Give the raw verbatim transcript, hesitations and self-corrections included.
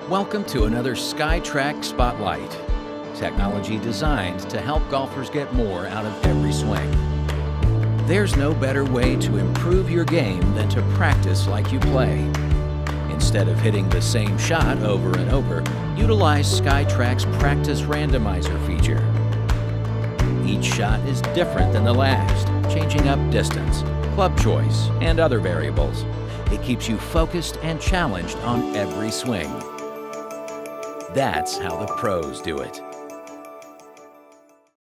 Welcome to another SkyTrak Spotlight. Technology designed to help golfers get more out of every swing. There's no better way to improve your game than to practice like you play. Instead of hitting the same shot over and over, utilize SkyTrak's Practice Randomizer feature. Each shot is different than the last, changing up distance, club choice, and other variables. It keeps you focused and challenged on every swing. That's how the pros do it.